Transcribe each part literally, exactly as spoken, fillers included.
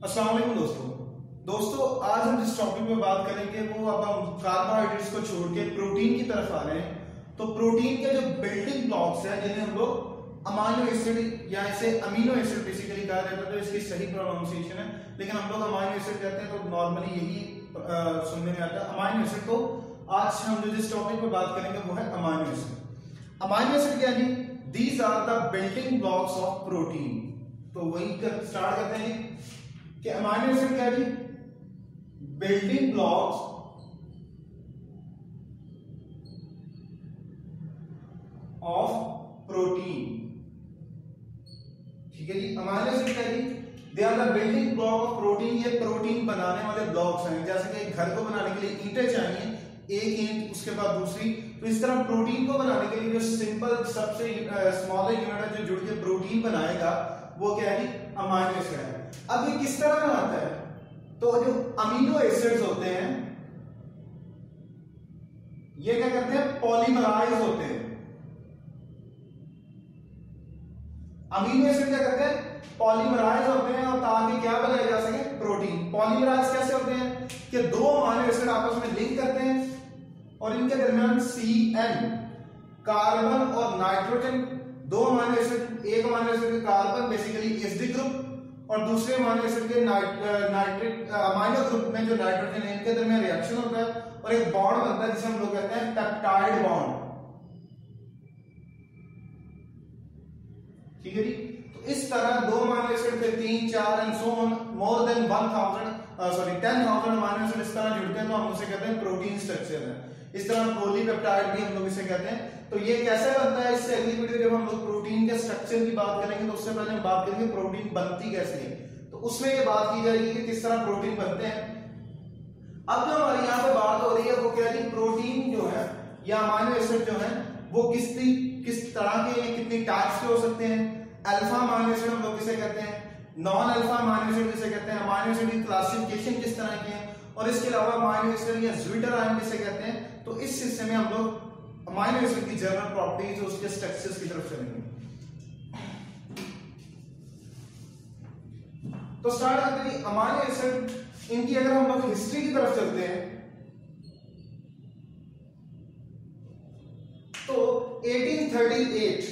अस्सलाम वालेकुम दोस्तों दोस्तों आज हम जिस टॉपिक में बात करेंगे वो अब हम कार्बोहाइड्रेट्स को छोड़ के प्रोटीन की तरफ आ रहे हैं। तो प्रोटीन के जो बिल्डिंग ब्लॉक्स हैं जिन्हें हम लोग अमाइनो एसिड या इसे अमीनो एसिड बेसिकली कहा जाता है, तो इसकी सही प्रोनाउंसिएशन है, लेकिन हम लोग अमाइनो एसिड कहते हैं तो नॉर्मली यही आ, सुनने में आता है अमाइनो एसिड। तो आज हम जो जिस टॉपिक पे बात करेंगे वो है अमाइनो एसिड। अमाइनो एसिड क्या है? These are the building blocks of protein. तो वही कर, स्टार्ट करते हैं कि अमाइनो एसिड क्या है? Building blocks of protein. ठीक है जी, अमाइनो एसिड क्या है? They are the building block of protein. ये प्रोटीन बनाने वाले ब्लॉक्स हैं। जैसे कि एक घर को बनाने के लिए ईंटें चाहिए, एक ईंट उसके बाद दूसरी, तो इस तरह प्रोटीन को बनाने के लिए जो सिंपल सबसे स्मॉलर यूनिट जो जुड़ के प्रोटीन बनाएगा वो क्या है? अमाइनो एसिड है। अब ये किस तरह में आता है? तो जो अमीनो एसिड्स होते हैं ये क्या करते हैं? पॉलीमराइज होते हैं। अमीनो एसिड क्या करते हैं? पॉलीमराइज होते हैं और ताकि क्या बनाया जा सके? प्रोटीन। पॉलीमराइज कैसे होते हैं कि दो अमीनो एसिड आपस में लिंक करते हैं और इनके दरमियान सी एन कार्बन और नाइट्रोजन, दो अमीनो एसिड, एक अमीनो एसिड का कार्बन बेसिकली एसिडिक ग्रुप और दूसरे अमीनो एसिड के नाइट्रिक अमीनो ग्रुप में जो नाइट्रोजन है इनके दरमियान रिएक्शन होता है और एक बॉन्ड बनता है जिसे हम लोग कहते हैं पेप्टाइड बॉन्ड। ठीक है जी। तो इस तरह दो अमीनो एसिड के तीन चार and so on more than one thousand sorry ten thousand amino acid इस तरह जुड़ते हैं तो हम उसे कहते हैं प्रोटीन स्ट्रक्चर है। इस तरह पॉलीपेप्टाइड भी हम लोग इसे कहते हैं। तो ये कैसे बनता है? इससे अगली वीडियो जब हम लोग प्रोटीन के स्ट्रक्चर की बात करेंगे तो उससे पहले हम बात करेंगे प्रोटीन बनती कैसे है। तो उसमें ये बात की जाएगी कि किस तरह प्रोटीन बनते हैं। अब जो हमारी यहाँ पे बात हो रही है वो क्या है? प्रोटीन जो है या अमीनो एसिड जो है वो किस किस तरह के, कितनी टाइप्स के हो सकते हैं। अल्फा अमीनो एसिड हम लोग किसे कहते हैं, नॉन अल्फा अमीनो एसिड किसे कहते हैं, अमीनो एसिड की क्लासिफिकेशन किस तरह की है, और इसके अलावा अमीनो एसिड या ज़्विटर आयन किसे कहते हैं। तो इस हिस्से में हम लोग अमीनो एसिड की जनरल प्रॉपर्टीज और उसके स्ट्रक्चर्स की तरफ चलेंगे। तो स्टार्ट करते हैं अमीनो एसिड। इनकी अगर हम लोग हिस्ट्री की तरफ चलते हैं तो अठारह सौ अड़तीस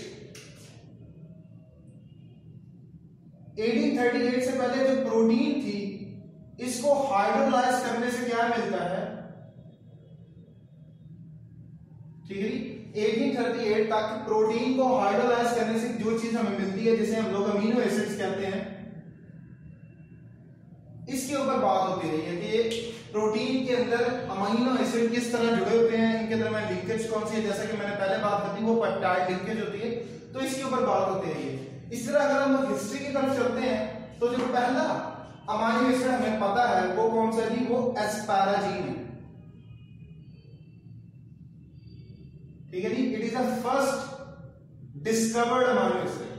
अठारह सौ अड़तीस से पहले जो प्रोटीन थी इसको हाइड्रोलाइज करने से क्या मिलता है? ठीक है, अठारह सौ अड़तीस तक प्रोटीन को हाइड्रोलाइज करने से जो चीज हमें मिलती है जिसे हम लोग अमीनो एसिड्स कहते हैं, इसके ऊपर बात होती रही है कि प्रोटीन के अंदर अमीनो एसिड किस तरह जुड़े होते हैं, इनके दरमियान लिंकेज कौन सी है। जैसा कि मैंने पहले बात की थी वो पेप्टाइड लिंकेज होती है, तो इसके ऊपर बात होती रही है। इस तरह अगर हम हिस्ट्री की तरफ चलते हैं तो जो पहला अमीनो एसिड हमें पता है वो कौन सा जी? वो एस्पाराजीन है। ठीक है जी, it is the first discovered amino acid.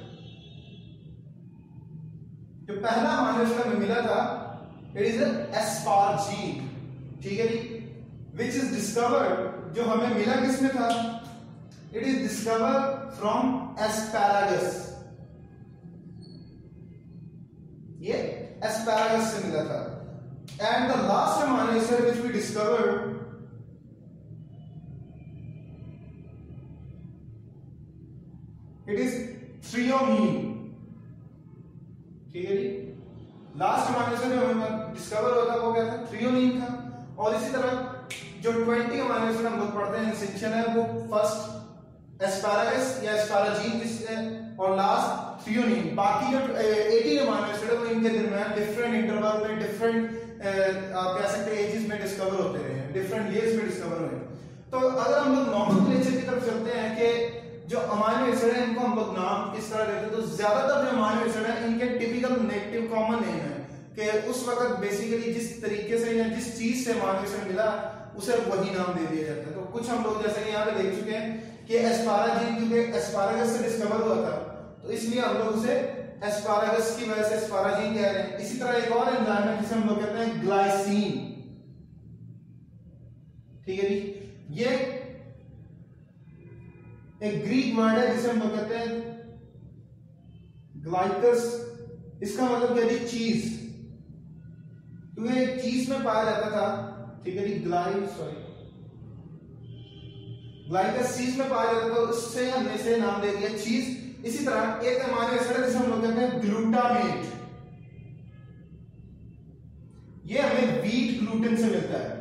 जो पहला अमीनो एसिड हमें मिला था इट इज एस्पारजीन। ठीक है जी, विच इज डिस्कवर्ड, जो हमें मिला किसमें था? It is discovered from asparagus. ये एस्पैरागस से मिला था। And the last amino acid which we discovered it is threonine. ठीक है जी, लास्ट अमीनो एसिड जो हमें डिस्कवर होता वो क्या था? थ्रियोनीन था। और इसी तरह जो बीस अमीनो एसिड हम लोग पढ़ते हैं सेक्शन है वो फर्स्ट एस्पैरागस या एस्पाराजीन किससे और लास्ट थ्रियोनीन। बाकी जो अठारह अमीनो एसिड है वो इनके दरमियान डिफरेंट इंटरवल में डिफरेंट आप कह सकते हैं एजेस में डिस्कवर होते रहे, डिफरेंट ईयर्स में डिस्कवर हुए। तो अगर हम लोग नॉमेनक्लेचर की तरफ चलते हैं कि जो अमीनो एसिड है इनको हम लोग नाम किस तरह देते हैं, तो ज्यादातर जो अमीनो एसिड है इनके टिपिकल नेगेटिव कॉमन नेम है कि उस वक्त बेसिकली जिस तरीके से या जिस चीज से अमीनो एसिड मिला उसे वही नाम दे दिया जाता है। तो कुछ हम लोग जैसे कि यहाँ पे देख चुके हैं कि एस्पाराजीन क्योंकि एस्पारागस से डिस्कवर हुआ था तो इसलिए हम लोग उसे एस्पारागस की वजह से एस्पाराजीन कह रहे हैं। इसी तरह एक और एंजाइम है जिसे हम लोग कहते हैं ग्लाइसिन। ठीक है जी, ये एक ग्रीक वर्ड है जिसे हम लोग कहते हैं ग्लाइकस। इसका मतलब क्या है? चीज। क्योंकि एक चीज में पाया जाता था, ठीक है जी, ग्लाइ सॉरी ग्लाइकस चीज में पाया जाता था, उससे हमने इसे नाम दे दिया चीज। इसी तरह एक अमीनो एसिड है जिसे हम लोग कहते हैं ग्लूटामेट, ये हमें व्हीट ग्लूटेन से मिलता है,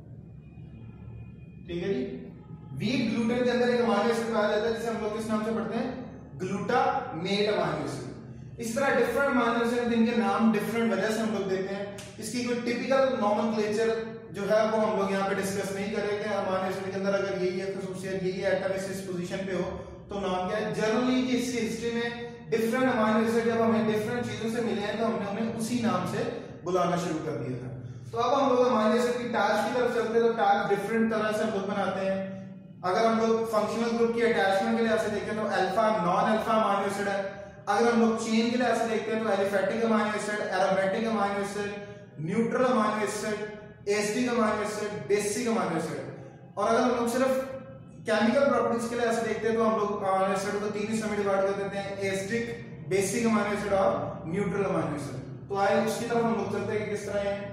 ठीक है जी। व्हीट ग्लूटेन के अंदर एक अमीनो एसिड पाया जाता है जिसे हम लोग किस नाम से पढ़ते हैं, ग्लूटामेट अमीनो एसिड। इस तरह डिफरेंट अमीनो एसिड जिनके नाम डिफरेंट वजह से हम लोग देते हैं, इसकी कोई टिपिकल नॉमेनक्लेचर जो है वो हम लोग यहाँ पे डिस्कस नहीं करेंगे। अमीनो एसिड के अंदर अगर यही है खसूसियत, यही एटम इस पोजीशन पे हो तो नाम क्या है। जनरली की इसकी हिस्ट्री में डिफरेंट अमीनो एसिड जब हमें डिफरेंट चीजों से मिले हैं तो हमने उन्हें उसी नाम से बुलाना शुरू कर दिया था। तो अब हम लोग अमीनो एसिड की टास्क की तरफ चलते हैं, तो टास्क डिफरेंट तरह से हम लोग बनाते हैं। अगर हम लोग फंक्शनल ग्रुप की अटैचमेंट के लिहाज से देखें तो alpha non alpha amino acid है। अगर हम लोग चेन के लिहाज से देखते हैं तो aliphatic amino acid, aromatic amino acid, neutral amino acid, acidic amino acid, basic amino acid. और अगर हम लोग सिर्फ केमिकल प्रॉपर्टीज के लिहाज से देखते हैं तो हम लोग अमीनो एसिड को तीन हिस्सों में डिवाइड कर देते हैं, एसिडिक, बेसिक अमीनो एसिड और न्यूट्रल अमीनो एसिड। तो आइए उसकी तरफ हम लोग चलते हैं कि किस तरह है।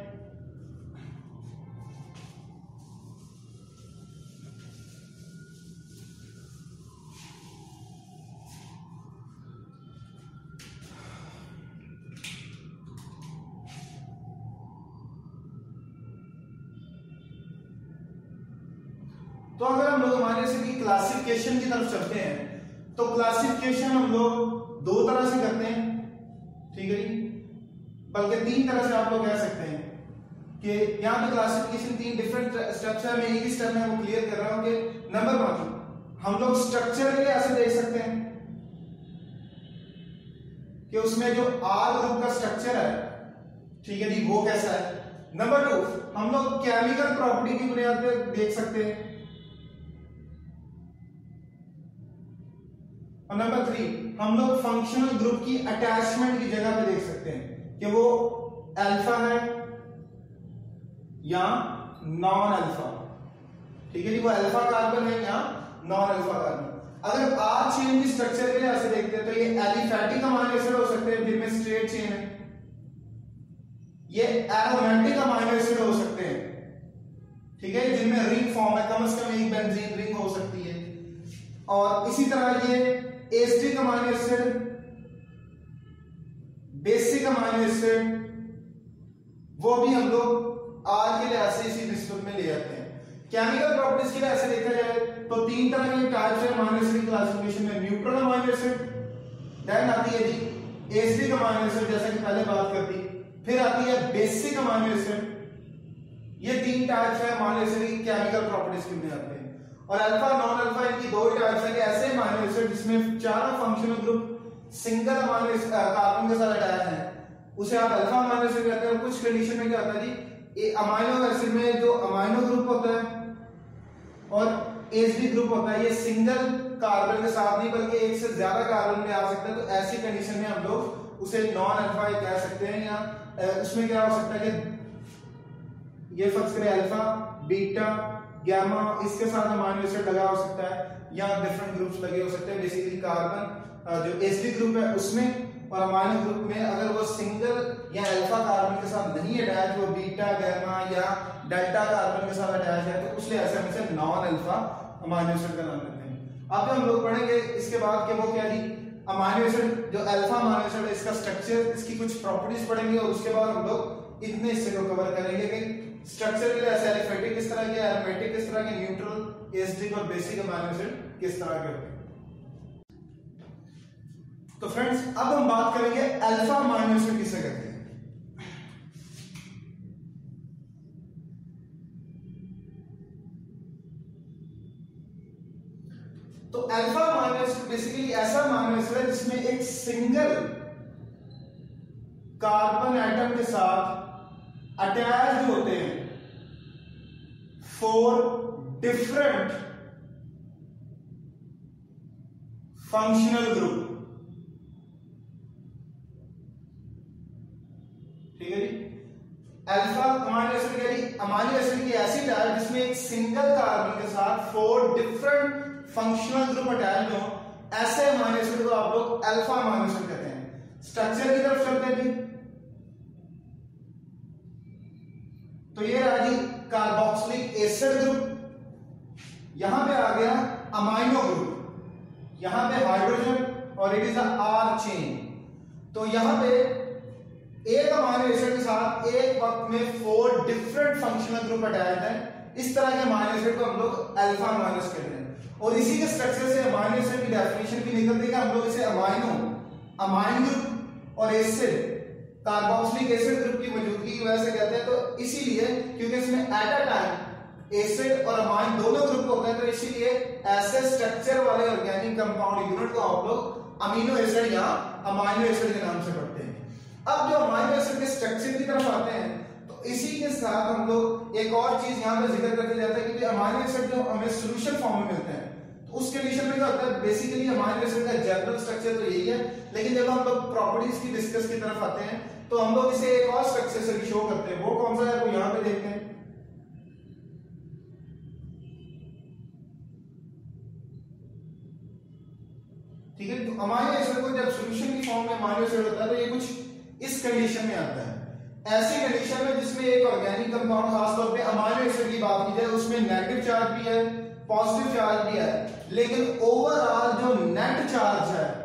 तो अगर हम लोग अमीनो एसिड की क्लासिफिकेशन की तरफ चलते हैं तो क्लासिफिकेशन हम लोग दो तरह से करते हैं, ठीक है जी, बल्कि तीन तरह से आप लोग कह सकते हैं कि यहाँ पे क्लासिफिकेशन तीन डिफरेंट स्टेप्स है। मैं एक ही स्टेप में वो क्लियर कर रहा हूं कि नंबर वन हम लोग स्ट्रक्चर के लिए ऐसे देख सकते हैं कि उसमें जो आर ग्रुप का स्ट्रक्चर है, ठीक है जी, वो कैसा है। नंबर टू हम लोग केमिकल प्रॉपर्टी की बुनियाद पे देख सकते हैं। और नंबर थ्री हम लोग फंक्शनल ग्रुप की अटैचमेंट की जगह पे देख सकते हैं कि वो अल्फा है या नॉन अल्फा, ठीक है जी, वो अल्फा कार्बन है या नॉन अल्फा कार्बन। अगर आर चेन की स्ट्रक्चर के लिए ऐसे देखते हैं तो ये एलिफेटिक अमीनो एसिड हो सकते हैं जिनमें स्ट्रेट चेन है, ये एरोमेटिक अमीनो एसिड हो सकते हैं, ठीक है, जिनमें रिंग फॉर्म है, कम से कम एक बेंजीन रिंग हो सकती है। और इसी तरह ये acidic amino acid, basic amino acid, वो भी हम लोग आर के लिहाज से इसी निस्बत में ले जाते हैं। केमिकल प्रॉपर्टीज के लिहाज से देखा जाए तो तीन तरह के टाइप्स है अमीनो एसिड की क्लासिफिकेशन में। न्यूट्रल अमीनो एसिड, देन आती है जी एसिडिक अमीनो एसिड जैसा कि पहले बात करती, फिर आती है बेसिक अमीनो एसिड। ये तीन टाइप्स है अमीनो एसिड की केमिकल प्रॉपर्टीज की बुनियाद पे। और अल्फा नॉन अल्फा इनकी दो ही टाइप्स है कि ऐसे अमीनो एसिड जिसमें चारों functional group single amino acid carbon के साथ अटैच है उसे आप अल्फा अमीनो एसिड कहते हैं। कुछ कंडीशन में क्या होता है जी, ये अमीनो एसिड में जो अमीनो ग्रुप होता है और एसिडिक ग्रुप होता है, ये सिंगल कार्बन के साथ नहीं बल्कि एक से ज्यादा कार्बन में आ सकता है। तो ऐसी कंडीशन में हम लोग उसे नॉन अल्फा कह सकते हैं। या उसमें क्या हो सकता है कि ये फर्ज करें अल्फा, बीटा, गामा, इसके साथ अमीनो एसिड लगा हो सकता है या डिफरेंट ग्रुप्स लगे हो सकते हैं। बेसिकली कार्बन जो एसिडिक ग्रुप है उसमें और अमीनो ग्रुप में अगर वो सिंगल या अल्फा कार्बन के साथ नहीं अटैच, वो बीटा, गामा या डेल्टा कार्बन के साथ अटैच है तो उसलिए ऐसे हम इसे नॉन अल्फा अमीनो एसिड का नाम देते हैं। अब हम लोग पढ़ेंगे इसके बाद कि वो क्या जी अमीनो एसिड जो अल्फा अमीनो एसिड है, इसका स्ट्रक्चर, इसकी कुछ प्रॉपर्टीज पढ़ेंगे और उसके बाद हम लोग इतने हिस्से को कवर करेंगे कि स्ट्रक्चर के लिए एलिफेटिक किस तरह के, एरोमेटिक किस तरह के, न्यूट्रल, एसिडिक और बेसिक अमीनो एसिड किस तरह के होते हैं। तो फ्रेंड्स अब हम बात करेंगे अल्फा अमीनो एसिड किसे कहते हैं। तो अल्फा अमीनो एसिड बेसिकली ऐसा अमीनो एसिड है जिसमें एक सिंगल कार्बन एटम के साथ अटैच्ड होते हैं फोर डिफरेंट फंक्शनल ग्रुप, ठीक है जी। अल्फा अमीनो एसिड यानी अमीनो एसिड की ऐसी टाइप जिसमें एक सिंगल कार्बन के साथ four different functional group attached हो, ऐसे अमीनो एसिड को आप लोग अल्फा अमीनो एसिड कहते हैं। स्ट्रक्चर की तरफ चलते हैं जी। तो ये आ जी कार्बोक्सिलिक एसिड ग्रुप, यहां पे आ गया अमाइनो ग्रुप, यहां पे हाइड्रोजन और it is a R chain. तो यहां पे एक अमाइनो एसिड के साथ एक वक्त में four different functional group attach है। इस तरह के अमाइनो एसिड को हम लोग अल्फा अमाइनो कहते हैं। और इसी के स्ट्रक्चर से अमाइनो एसिड की डेफिनेशन भी निकलती है कि हम लोग इसे अमाइनो, अमाइन ग्रुप और एसिड, कार्बोक्सिलिक एसिड ग्रुप की मौजूदगी की वजह से कहते हैं। तो इसीलिए क्योंकि इसमें एट अ टाइम एसिड और अमाइन दोनों ग्रुप होते हैं, तो इसीलिए ऐसे स्ट्रक्चर वाले ऑर्गेनिक कंपाउंड यूनिट को आप लोग अमीनो एसिड या अमाइनो एसिड के नाम से पढ़ते हैं। अब जो अमाइनो एसिड के स्ट्रक्चर की तरफ आते हैं, तो इसी के साथ हम लोग एक और चीज यहां पे जिक्र करके जाते हैं कि अमाइनो एसिड जो हमें सॉल्यूशन फॉर्म में मिलते हैं, तो उस कंडीशन में क्या होता है, बेसिकली अमाइनो एसिड का जनरल स्ट्रक्चर तो यही है, लेकिन जब हम लोग प्रॉपर्टीज की डिस्कस की तरफ आते हैं तो हम लोग इसे एक और स्ट्रक्चर से भी शो करते हैं। वो कौन सा है, वो यहां पे देखते हैं। ठीक है, तो अमाइनो एसिड को जब सॉल्यूशन की फॉर्म में अमाइनो एसिड होता है तो ये कुछ इस कंडीशन में आता है। ऐसी कंडीशन में जिसमें एक ऑर्गेनिक कंपाउंड, खासतौर पे अमाइनो एसिड की बात की जाए, उसमें नेगेटिव चार्ज भी है, पॉजिटिव चार्ज भी है, लेकिन ओवरऑल जो नेट चार्ज है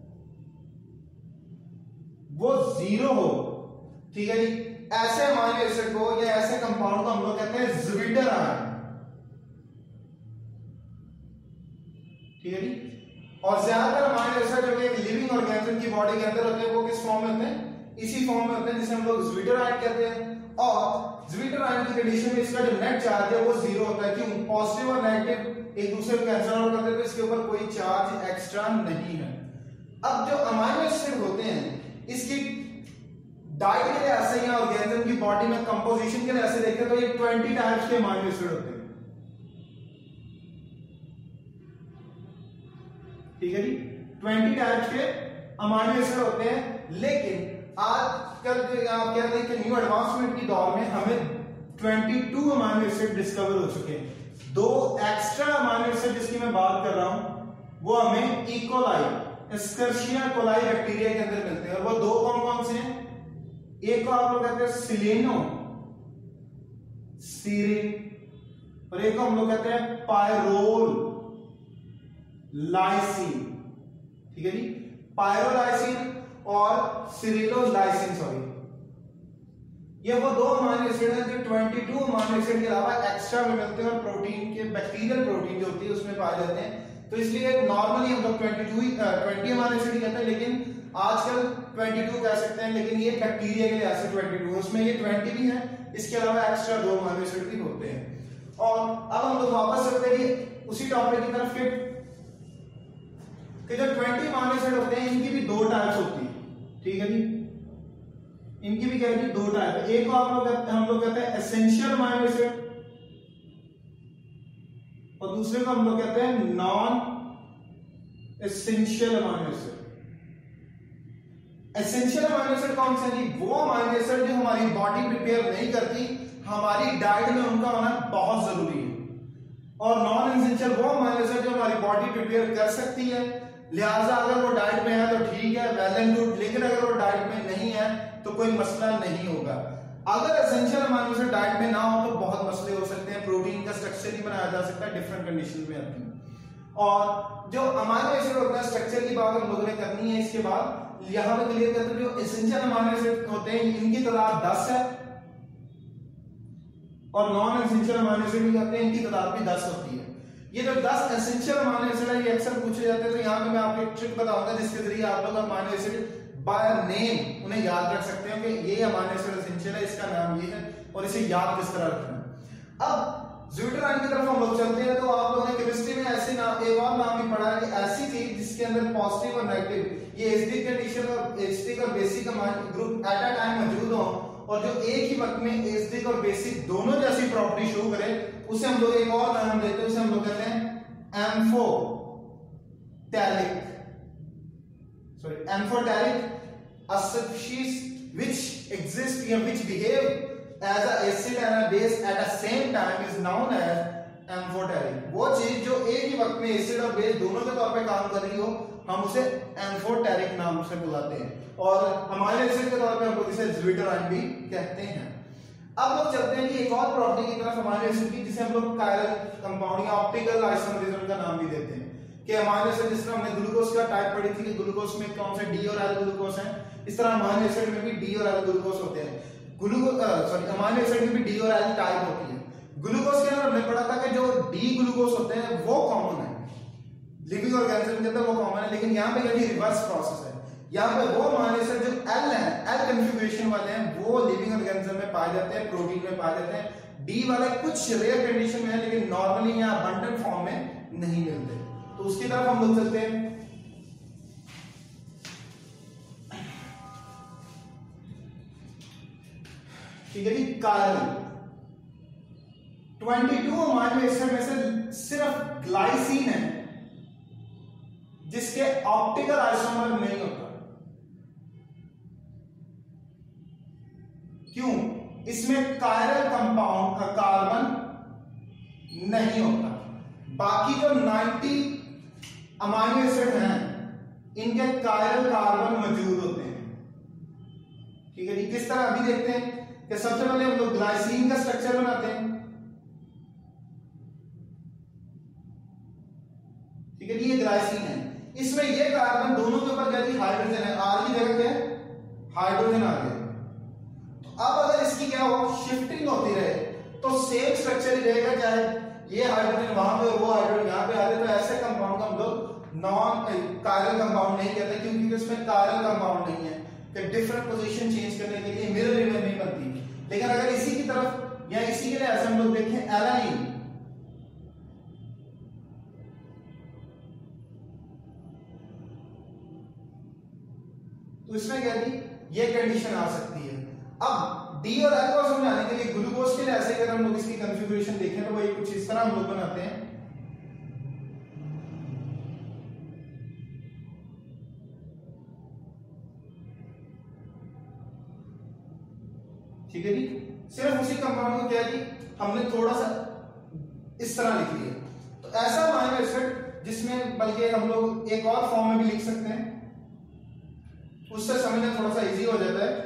वो जीरो हो। ठीक है जी, ऐसे अमाइनो एसिड को या ऐसे कंपाउंड को हम लोग कहते हैं ज़्विटर आयन। ठीक है जी, और ज्यादातर अमाइनो एसिड जो एक लिविंग ऑर्गेनिज्म की बॉडी के अंदर होते हैं वो किस फॉर्म में होते हैं, इसी फॉर्म में होते हैं जिसे हम लोग ज़्विटर आयन कहते हैं। और ज़्विटर आयन की कंडीशन में इसका जो नेट चार्ज है वो जीरो होता है। क्यों, पॉजिटिव और नेगेटिव एक दूसरे को कैंसिल आउट करते हैं, तो इसके ऊपर कोई चार्ज एक्स्ट्रा नहीं है। अब जो अमाइनो एसिड होते हैं इसकी डाइट के लिहाज से या ऑर्गेनिज्म की बॉडी में कंपोजिशन के लिहाज से देखें तो ये ट्वेंटी टाइप्स के अमाइनो एसिड होते हैं। ठीक है जी, ट्वेंटी टाइप्स के अमाइनो एसिड होते हैं। लेकिन आजकल जो आप कह रहे हैं कि न्यू एडवांसमेंट की दौर में हमें बाईस अमाइनो एसिड डिस्कवर हो चुके हैं। दो एक्स्ट्रा अमाइनो एसिड जिसकी मैं बात कर रहा हूं वो हमें E coli, Escherichia coli bacteria के अंदर मिलते हैं। और वो दो कौन कौन से हैं, एक को आप लोग कहते हैं सिलेनो सीरिन और एक को हम लोग कहते हैं पायरोल लाइसिन। ठीक है जी, पायरोलाइसिन और सिरिलोलाइसिन, सॉरी, ये वो दो अमाइनो एसिड हैं जो बाईस अमाइनो एसिड के अलावा एक्स्ट्रा में मिलते हैं और प्रोटीन के, बैक्टीरियल प्रोटीन जो होती है उसमें पाए जाते हैं। तो इसलिए नॉर्मली हम लोग बाईस बीस अमाइनो एसिड कहते हैं, लेकिन आजकल बाईस कह सकते हैं, लेकिन ये बैक्टीरिया के लिहाज से बाईस, उसमें ये बीस भी है, इसके अलावा एक्स्ट्रा दो अमाइनो एसिड भी होते हैं। और अब हम लोग वापस चलते हैं उसी टॉपिक की तरफ फिर कि जो बीस अमाइनो एसिड होते हैं इनकी भी दो टाइप्स होती है। ठीक है जी, इनकी भी क्या है, दो टाइप है। एक को आप लोग हम लोग कहते हैं एसेंशियल अमाइनो एसिड और दूसरे को हम लोग कहते हैं non essential amino acid. Essential amino acid कौन से जी, वो अमाइनो एसिड जो हमारी बॉडी प्रिपेयर नहीं करती, हमारी डाइट में उनका होना बहुत जरूरी है। और नॉन एसेंशियल वो अमाइनो एसिड जो हमारी बॉडी प्रिपेयर कर सकती है, लिहाजा अगर वो डाइट में है तो ठीक है, वेल एंड गुड, लेकिन अगर वो डाइट में नहीं है तो कोई मसला नहीं होगा। अगर एसेंशियल अमाइनो एसिड डाइट में ना हो तो बहुत मसले हो सकते हैं, प्रोटीन का स्ट्रक्चर ही बनाया जा सकता है, डिफरेंट कंडीशन में आती है। और जो अमाइनो एसिड होता है, स्ट्रक्चर की बात हम लोगों ने करनी है, इसके बाद यहां पे क्लियर करते हैं जो एसेंशियल अमाइनो एसिड होते हैं इनकी तादाद दस है और नॉन एसेंशियल अमाइनो एसिड भी होते हैं, इनकी तादाद भी दस होती है। ये जो दस एसेंशियल अमाइनो एसिड है ये अक्सर पूछे जाते हैं, तो यहाँ पे मैं आपको एक ट्रिक बताऊंगा जिसके जरिए आप लोग अमाइनो एसिड बाय नेम उन्हें याद रख सकते हैं कि ये अमाइनो एसिड एसेंशियल है, इसका नाम ये है और इसे याद किस तरह रखना है। अब ज़्विटर आयन की तरफ हम लोग चलते हैं, तो आप लोगों ने केमिस्ट्री में ऐसे नाम, एक और नाम भी पढ़ा है कि ऐसी चीज जिसके अंदर पॉजिटिव और नेगेटिव, ये एसिडिक कंडीशन और एसिडिक और basic group at a time मौजूद हो और जो एक ही वक्त में एसिडिक और बेसिक दोनों जैसी प्रॉपर्टी शो करे, उसे हम लोग एक और नाम देते हैं, उसे हम लोग कहते हैं amphoteric, sorry amphoteric, a species which exists or which behave as a acid and a base at the same time is known as amphoteric. वो चीज जो एक ही वक्त में एसिड और बेस दोनों के तौर पे काम कर रही हो, हम उसे एम्फोटेरिक नाम से बुलाते हैं और अमाइनो एसिड के तौर पे हम लोग इसे ज़्विटर आयन भी कहते हैं। अब लोग चलते हैं कि एक और प्रॉपर्टी की तरफ अमाइनो एसिड की, जिसे हम लोग कायरल कंपाउंड या ऑप्टिकल आइसोमरिज्म का नाम भी देते हैं। कि अमाइनो एसिड, जिस तरह हमने ग्लूकोज का टाइप पढ़ी थी कि ग्लूकोज में कौन से डी और एल ग्लूकोज हैं, इस तरह अमाइनो एसिड में भी डी और एल ग्लूकोज होते हैं। ग्लूकोज सॉरी अमाइनो एसिड में भी डी और एल टाइप होती है। ग्लूकोज के अंदर हमने पढ़ा था कि जो डी ग्लूकोज होते हैं वो कॉमन है, लिविंग ऑर्गेनिज्म के अंदर वो कॉमन है, लेकिन यहाँ पे यदि रिवर्स प्रोसेस है, यहाँ पे वो अमाइनो एसिड जो एल है, एल कन्फिगरेशन वाले हैं, वो लिविंग ऑर्गेनिज्म में पाए जाते हैं, प्रोटीन में पाए जाते हैं। डी वाले कुछ रेयर कंडीशन में है, लेकिन नॉर्मली या अबंडेंट फॉर्म में नहीं मिलते। तो उसकी तरफ हम लोग चलते हैं। ठीक है जी, कार्बन बाईस अमाइनो एसिड में से सिर्फ ग्लाइसिन है जिसके ऑप्टिकल आइसोमर नहीं होता। क्यों? इसमें कायरल कंपाउंड का कार्बन नहीं होता। बाकी जो नब्बे अमाइनो एसिड हैं इनके कायरल कार्बन मौजूद होते हैं। ठीक है जी, किस तरह अभी देखते हैं कि सबसे पहले हम लोग ग्लाइसिन का स्ट्रक्चर बनाते हैं। ठीक है जी, ये ग्लाइसिन है, इसमें ये कार्बन दोनों के ऊपर यदि हाइड्रोजन है, आर की जगह क्या है, हाइड्रोजन आ गया। तो अब अगर इसकी क्या हो, शिफ्टिंग होती रहे तो सेम स्ट्रक्चर ही रहेगा, चाहे ये हाइड्रोजन वहां पे और वो हाइड्रोजन यहाँ पे आ जाए। तो ऐसे कंपाउंड को हम लोग नॉन कायरल कंपाउंड नहीं कहते, क्योंकि इसमें कायरल कंपाउंड नहीं है कि डिफरेंट पोजीशन चेंज करने के लिए मिरर इमेज नहीं बनती। लेकिन अगर इसी की तरफ या इसी के लिए ऐसे हम लोग देखें एलानिन, तो इसमें क्या थी, ये कंडीशन आ सकती है। अब डी और एल को समझाने के लिए ग्लूकोज के लिए ऐसे अगर हम लोग इसकी कॉन्फ़िगरेशन देखें तो वही कुछ इस तरह हम लोग बनाते हैं। ठीक है जी, सिर्फ उसी कंपाउंड को क्या जी हमने थोड़ा सा इस तरह लिख लिया। तो ऐसा अमाइनो एसिड जिसमें बल्कि हम लोग एक और फॉर्म में भी लिख सकते हैं, उससे समझना थोड़ा सा इजी हो जाता है।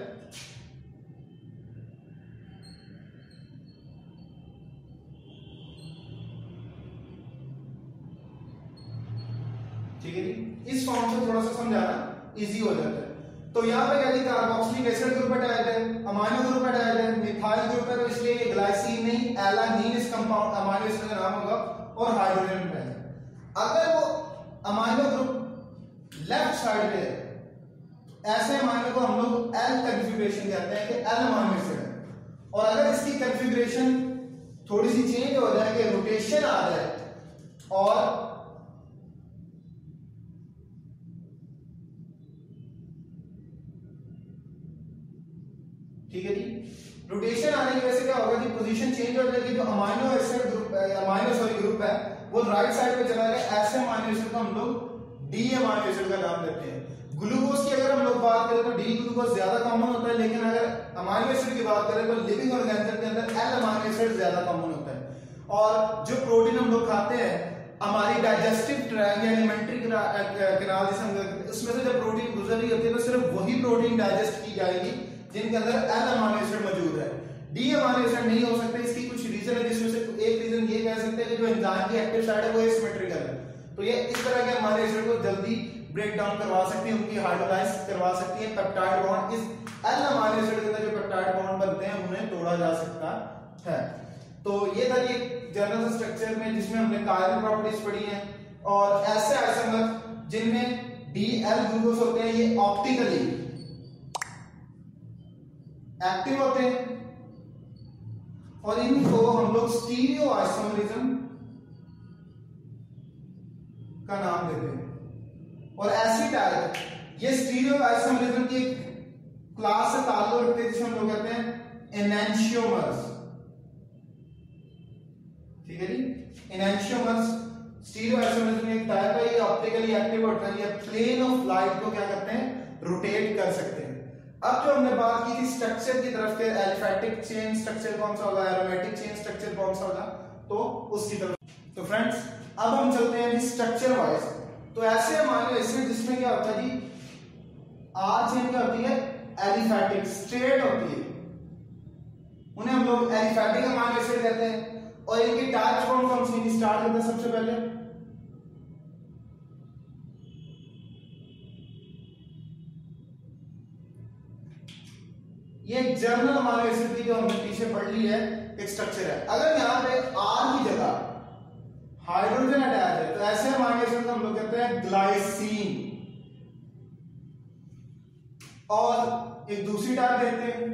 ठीक है जी, इस फॉर्म से थोड़ा सा समझाना इजी हो जाता है। तो यहाँ पे कहते हैं कार्बोक्सिलिक एसिड ग्रुप हटाया है, अमाइनो ग्रुप हटाया है, मिथाइल ग्रुप है, तो इसलिए ये ग्लाइसिन नहीं एलानिन इस कंपाउंड अमाइनो एसिड का नाम होगा और हाइड्रोजन पे है। अगर वो अमाइनो ग्रुप लेफ्ट साइड पे है, ऐसे अमाइनो को हम लोग एल कॉन्फ़िगरेशन कहते हैं कि एल अमाइनो एसिड है। और अगर इसकी कॉन्फ़िगरेशन थोड़ी सी चेंज हो जाए कि रोटेशन आ जाए और ठीक है जी, रोटेशन आने की वजह से क्या होगा कि पोजीशन चेंज हो जाएगी। जो अमाइनो एसिड ग्रुप है, अमाइनो सॉरी ग्रुप है, वो राइट साइड पे चला गया। ऐसे अमाइनो एसिड को हम लोग डी अमाइनो एसिड का नाम देते हैं। ग्लूकोज की अगर हम लोग बात करें तो डी ग्लूकोज ज्यादा कॉमन होता है, लेकिन अगर अमाइनो एसिड की बात करें तो लिविंग ऑर्गेनिज्म के अंदर एल अमाइनो एसिड ज्यादा कॉमन होता है। और जो प्रोटीन हम लोग खाते हैं, हमारी डाइजेस्टिव ट्रैक या एलिमेंट्री कैनाल जिसे हम कहते हैं, उसमें से जब प्रोटीन गुजर रही होती है तो सिर्फ वही प्रोटीन डाइजेस्ट की जाएगी जिनके अंदर एल अमाइनो एसिड मौजूद है। डी अमाइनो एसिड नहीं हो सकते। इसकी कुछ रीजन है, जिसमें से एक रीजन ये कह सकते हैं कि जो एंजाइम की एक्टिव साइड है वो एसिमेट्रिकल है, तो ये इस तरह के अमाइनो एसिड को जल्दी ब्रेक डाउन करवा सकती है, उनकी हाइड्रोलाइज करवा सकती है। पेप्टाइड बॉन्ड, इस एल अमाइनो एसिड के अंदर जो पेप्टाइड बॉन्ड बनते हैं उन्हें तोड़ा जा सकता है। तो ये था ये जनरल स्ट्रक्चर में जिसमें हमने कायरल प्रॉपर्टीज पढ़ी हैं। और ऐसे आइसोमर जिनमें डी एल ग्लूकोज होते हैं, ये ऑप्टिकली एक्टिव होते हैं और इनको हम लोग स्टीरियो आइसोमरिज्म का नाम देते हैं। और ऐसी टाइप, ये स्टीरियो आइसोमरिज्म की एक क्लास से ताल्लुक रखते हैं जिसे हम लोग कहते हैं एनेंशियोमर्स। ठीक है जी, एनेंशियोमर्स स्टीरियो आइसोमरिज्म एक टाइप है, ये ऑप्टिकली एक्टिव होता है, ये प्लेन ऑफ लाइट को क्या करते हैं, रोटेट कर सकते हैं। अब जो हमने बात की थी स्ट्रक्चर की तरफ के, एलिफैटिक चेन स्ट्रक्चर कौन सा होगा, एरोमेटिक चेन स्ट्रक्चर कौन सा होगा, तो उसकी तरफ। तो फ्रेंड्स अब हम चलते हैं स्ट्रक्चर वाइज। तो ऐसे अमाइनो एसिड जिसमें क्या होता है जी, आर चेन क्या होती है, एलिफैटिक स्ट्रेट होती है। उन्हें हम लोग एलिफैटिक अमाइनो एसिड कहते हैं। और इनकी टाइप्स कौन कौन सी स्टार्ट करते हैं सबसे पहले। ये जर्नल अमाइनो एसिड की जो हमने पीछे पढ़ ली है एक स्ट्रक्चर है। अगर यहां पे आर की जगह हाइड्रोजन अटैच है तो ऐसे अमाइनो एसिड को हम लोग कहते हैं ग्लाइसीन। और एक दूसरी टाइप देखते हैं,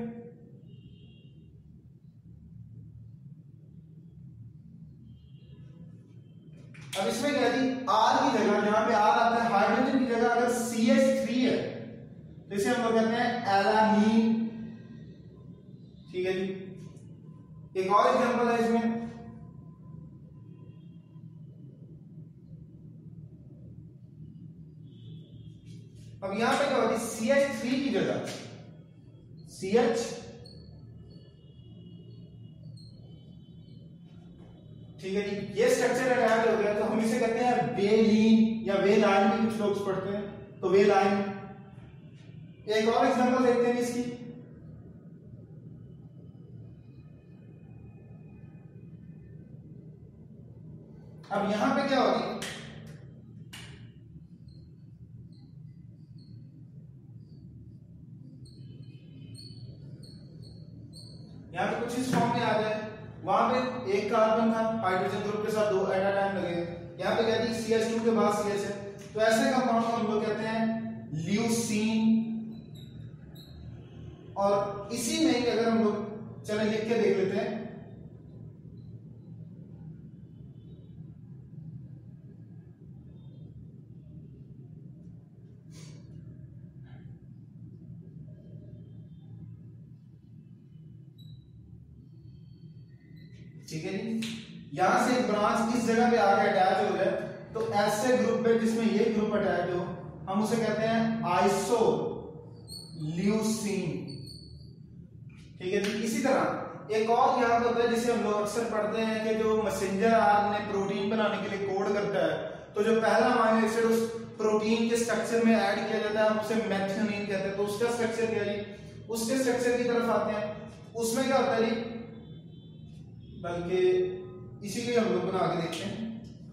अब इसमें क्या है, आर की जगह जहां पे आर आता है हाइड्रोजन की जगह अगर सी एच थ्री है तो इसे हम लोग कहते हैं एलामीन। ठीक है जी। एक और एग्जांपल है इसमें, अब यहां पे क्या होती है, सी एच थ्री की जगह सी एच ठीक है जी, ये स्ट्रक्चर अटैच हो गया तो हम इसे कहते हैं वेलीन या वेलाइन भी कुछ लोग पढ़ते हैं, तो वेलाइन। एक और एग्जांपल देखते हैं इसकी, अब यहां पे क्या होगी, यहां पे कुछ इस फॉर्म में आ जाए, वहां पे एक कार्बन था हाइड्रोजन ग्रुप के साथ दो एट अ टाइम लगे, यहां पे कहती है सी एच टू के बाद सी एच है, तो ऐसे कंपाउंड को हम लोग कहते हैं ल्यूसीन। और इसी में ही अगर हम लोग चले लिख के देख लेते हैं, ठीक है जी। यहां से एक ब्रांच इस जगह पे आके अटैच हो गया तो ऐसे ग्रुप पे जिसमें ये ग्रुप अटैच हो हम उसे कहते हैं आइसो ल्यूसीन। ठीक है जी। इसी तरह एक और यहां पे होता है जिसे हम लोग अक्सर पढ़ते हैं कि जो मैसेंजर आरएनए प्रोटीन बनाने के लिए कोड करता है, तो जो पहला अमीनो एसिड उस प्रोटीन के स्ट्रक्चर में ऐड किया जाता है हम उसे मेथियोनिन कहते हैं। तो उसका स्ट्रक्चर क्या है जी, उसके स्ट्रक्चर की तरफ आते हैं। उसमें क्या होता है जी, बल्कि इसी को हम लोग बना के देखते हैं।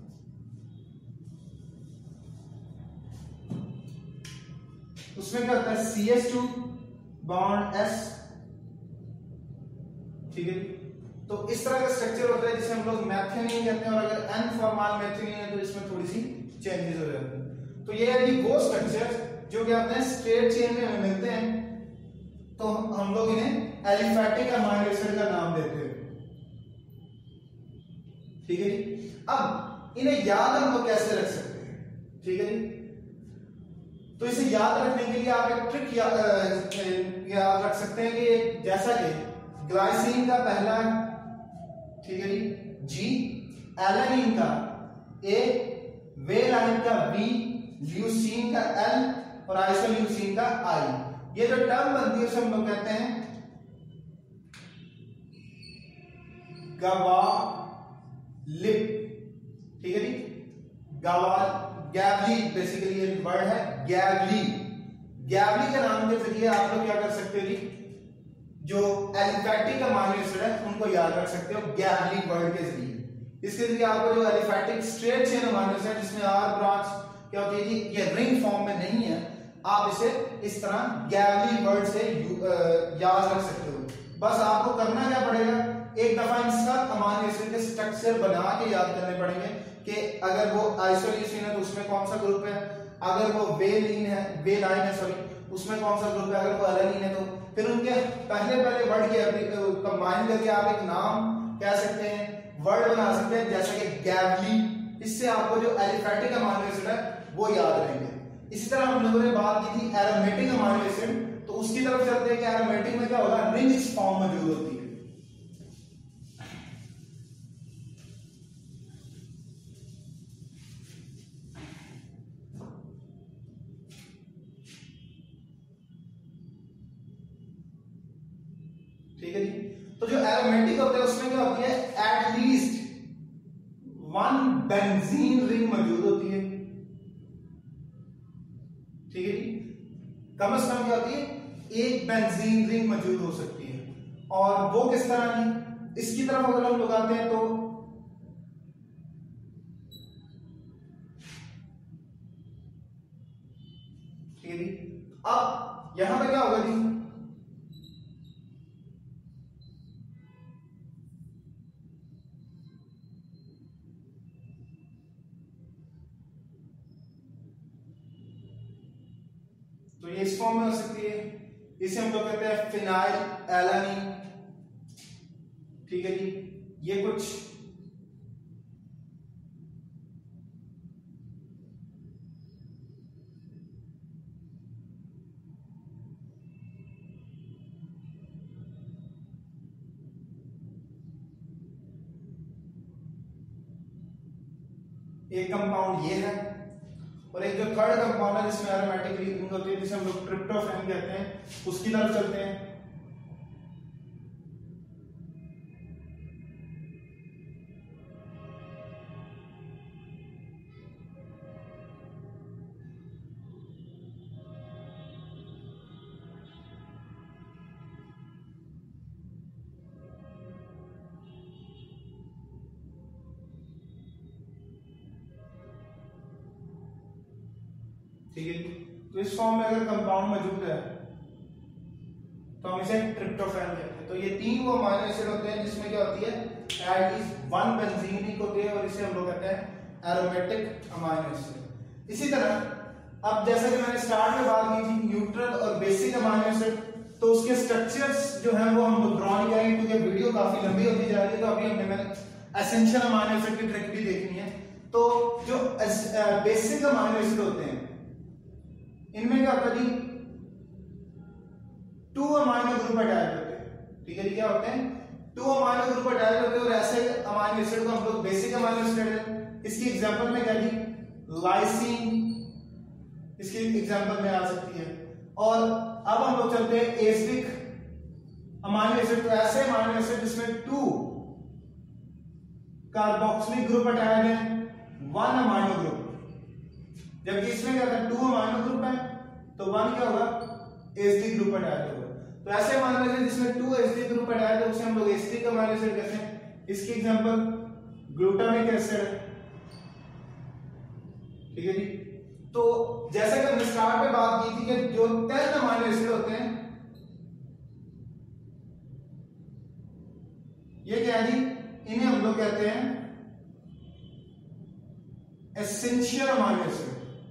उसमें क्या होता है C H two bond S, ठीक है। तो इस तरह का स्ट्रक्चर होता है जिसे हम लोग मेथियोनिन कहते हैं। और अगर एन फॉर्मल मेथियोनिन है तो इसमें थोड़ी सी चेंजेस हो जाते हैं। तो ये है जी वो स्ट्रक्चर जो कि आपने स्ट्रेट चेन में हमें मिलते हैं, तो हम लोग इन्हें एलिफैटिक अमीनो एसिड का नाम देते हैं। ठीक है जी। अब इन्हें याद हम लोग कैसे रख सकते हैं, ठीक है जी। तो इसे याद रखने के लिए आप एक ट्रिक या, याद रख सकते हैं कि जैसा कि ग्लाइसिन का पहला, ठीक है जी, जी, एलानिन का ए, वेलाइन का बी, ल्यूसीन का एल और आइसोल्यूसीन का आई। ये जो टर्म बनती है उसे हम लोग कहते हैं गवा लिप। ठीक है जी। गवा गैवली बेसिकली ये वर्ड है गैवली। गैवली के नाम के जरिए आप लोग क्या कर सकते हो जी, जो एलिफैटिक अमीनो एसिड है उनको याद रख सकते हो गैवली वर्ड के जरिए। इसके जरिए आपको जो aliphatic straight chain amino acid जिसमें आर ब्रांच क्या होती है जी, ये रिंग फॉर्म में नहीं है, आप इसे इस तरह गैवली वर्ड से याद रख सकते हो। बस आपको करना क्या पड़ेगा, एक दफा इन सब अमीनो एसिड के स्ट्रक्चर बना के याद करने पड़ेंगे कि अगर वो आइसोल्यूसिन है तो उसमें कौन सा ग्रुप है, अगर वो वेलिन है वेलाइन है सॉरी उसमें कौन सा ग्रुप है, अगर वो एलानिन है तो फिर उनके पहले पहले वर्ड के कंबाइन करके आप एक नाम कह सकते हैं, वर्ड बना सकते हैं जैसे कि गैवली। इससे आपको जो एलिफैटिक अमीनो एसिड है वो याद रहेंगे। इसी तरह हम लोगों ने बात की थी एरोमेटिक अमीनो एसिड, तो उसकी तरफ चलते हैं कि एरोमेटिक में क्या होगा, रिंग्स फॉर्म मौजूद होती है। ठीक है जी। तो जो एरोमेटिक होता है उसमें क्या होती है, एटलीस्ट वन बेंजीन रिंग मौजूद होती है। ठीक है जी। कम से कम क्या होती है, एक बेंजीन रिंग मौजूद हो सकती है। और वो किस तरह की, इसकी तरफ अगर हम लोग आते हैं तो ठीक है जी। अब यहां पे क्या होगा जी, तो ये इस फॉर्म में हो सकती है, इसे हम लोग कहते हैं फिनाइल एलानीन, ठीक है जी। ये कुछ एक कंपाउंड ये है, और एक जो थर्ड कंपाउंड है जिसमें एरोमेटिक रिंग होती है जिसे हम लोग ट्रिप्टोफैन कहते हैं, उसकी तरफ चलते हैं। ठीक है, तो इस फॉर्म में अगर कंपाउंड मौजूद है तो हम इसे ट्रिप्टोफैन कहते हैं। तो ये तीन वो अमीनो एसिड होते हैं जिसमें क्या होती है, एट लीस्ट वन बेंजीनिक होती है, और इसे हम लोग कहते हैं एरोमेटिक अमीनो एसिड। इसी तरह अब जैसा कि मैंने स्टार्ट में बात की थी न्यूट्रल और बेसिक अमीनो एसिड, तो उसके स्ट्रक्चर्स जो हैं वो हम लोग ड्रॉ नहीं करेंगे क्योंकि वीडियो काफी लंबी होती जा रही है। तो अभी हमने मैंने एसेंशियल अमीनो एसिड की ट्रिक भी देखनी है। तो जो बेसिक अमीनो एसिड होते हैं इनमें क्या होता है जी, टू अमीनो ग्रुप अटैच होते हैं, ठीक है जी। क्या होते हैं, टू अमीनो ग्रुप अटैच होते हैं, और ऐसे अमीनो एसिड को हम लोग बेसिक अमीनो एसिड है। इसकी एग्जांपल में क्या जी, लाइसिन इसकी एग्जांपल में आ सकती है। और अब हम लोग चलते हैं एसिडिक अमीनो एसिड, तो ऐसे अमीनो एसिड जिसमें टू कार्बोक्सिलिक ग्रुप अटैच है, वन अमीनो ग्रुप, जबकि इसमें क्या था, टू अमीनो ग्रुप है तो वन क्या होगा, एसिडिक ग्रुप अटैच होगा। तो ऐसे अमीनो एसिड जिसमें टू एसिडिक ग्रुप अटैच है उसे हम लोग एसिडिक अमीनो एसिड कहते हैं। इसकी एग्जांपल ग्लूटामिक एसिड है, ठीक है जी। तो जैसा कि हमने स्टार्ट में बात की थी कि जो टेन अमीनो एसिड होते हैं ये क्या है जी, इन्हें हम लोग कहते हैं एसेंशियल अमीनो एसिड,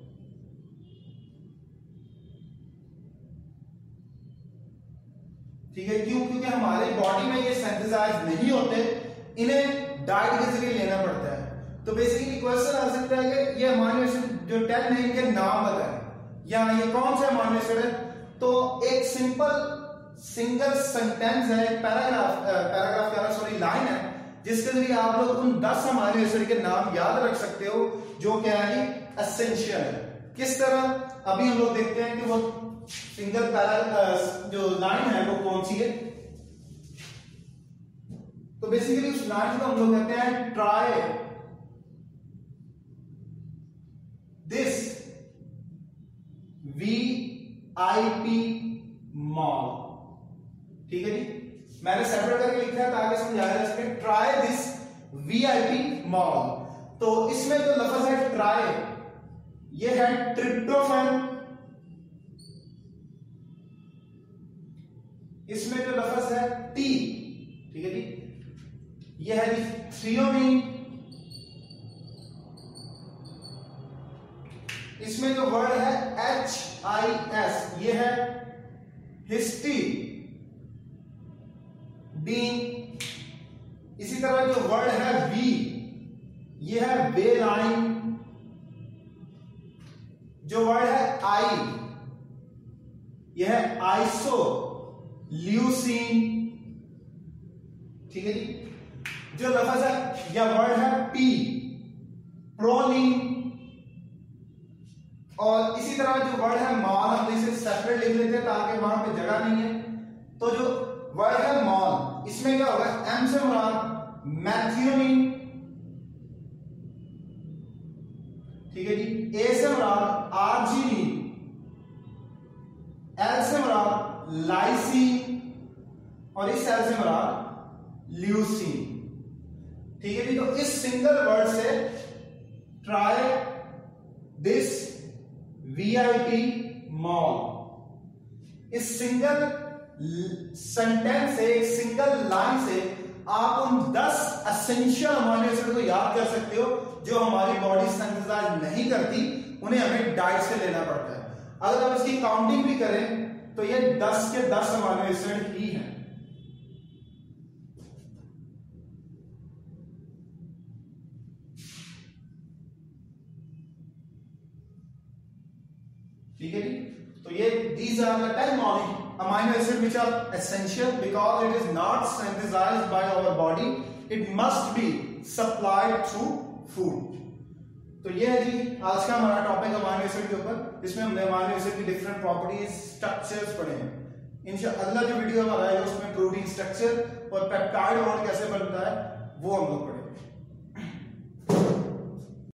ठीक है। क्यों, क्योंकि हमारे बॉडी में ये सिंथेसाइज नहीं होते, इन्हें डाइट के जरिए लेना पड़ता है। तो बेसिकली क्वेश्चन आ सकता है कि ये अमीनो एसिड जो टेन है इनके नाम बताएं, या ये कौन सा अमीनो एसिड है। तो एक सिंपल सिंगल सेंटेंस है, एक पैराग्राफ पैराग्राफ का सॉरी लाइन है, जिसके जरिए आप लोग उन दस अमीनो एसिड के नाम याद रख सकते हो जो क्या है एसेंशियल है। किस तरह, अभी हम लोग देखते हैं कि वो सिंगल पैरा जो लाइन है वो कौन सी है। तो बेसिकली उस लाइन को हम लोग कहते हैं try this V I P mall, ठीक है जी। मैंने सेपरेट करके लिखा है ताकि समझाया जा सके, try this V I P mall. तो इसमें जो लफ्ज है ट्राई, ये है ट्रिप्टोफैन, इसमें जो लफ्ज है टी, ठीक है जी, ये है जी थ्रियोनीन, इसमें जो वर्ड है एच आई एस, ये है हिस्टी बीन। इसी तरह जो वर्ड है वी, ये है वेलाइन। जो वर्ड है आई, ये है आइसो ल्यूसीन, ठीक है जी। जो लफ्ज है या वर्ड है पी, प्रोलीन। और इसी तरह जो वर्ड है मॉल, हम इसे सेपरेट लिख लेते हैं ताकि वहां पे जगह नहीं है। तो जो वर्ड है मॉल, इसमें क्या होगा, एम से मुराद मैथियोनिन, ठीक है जी। ए से मुराद आर्जिनिन, एल से मुराद लाइसिन, और इस सेल से मरा ल्यूसीन। ठीक है जी, तो इस सिंगल वर्ड से ट्राई दिस वीआईपी मॉल, इस सिंगल सेंटेंस से, एक सिंगल लाइन से आप उन दस एसेंशियल अमीनो एसिड को याद कर सकते हो जो हमारी बॉडी सिंथेसाइज नहीं करती, उन्हें हमें डाइट से लेना पड़ता है। अगर आप इसकी काउंटिंग भी करें तो ये दस के दस अमीनो एसिड ही हैं। ठीक है जी, तो ये these are the ten amino acids which are essential because it is not synthesized by our body, it must be supplied through food। तो ये है जी आज का हमारा टॉपिक अमीनो एसिड के ऊपर, इसमें हमने अमीनो एसिड की डिफरेंट प्रॉपर्टीज, स्ट्रक्चर्स पढ़े हैं। इंशाअल्लाह अगला जो वीडियो हमारा है उसमें प्रोटीन स्ट्रक्चर और पेप्टाइड बॉन्ड कैसे बनता है वो हम लोग पढ़ेंगे।